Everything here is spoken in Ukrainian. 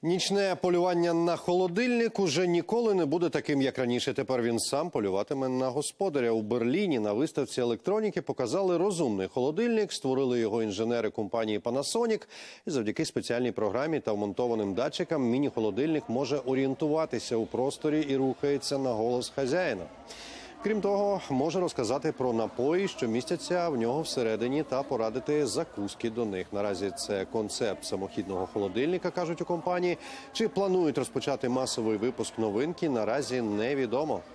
Нічне полювання на холодильник уже ніколи не буде таким, як раніше. Тепер він сам полюватиме на господаря. У Берліні на виставці електроніки показали розумний холодильник. Створили його інженери компанії Panasonic. І завдяки спеціальній програмі та вмонтованим датчикам міні-холодильник може орієнтуватися у просторі і рухається на голос хазяїна. Крім того, може розказати про напої, що містяться в нього всередині, та порадити закуски до них. Наразі це концепт самохідного холодильника, кажуть у компанії. Чи планують розпочати масовий випуск новинки, наразі невідомо.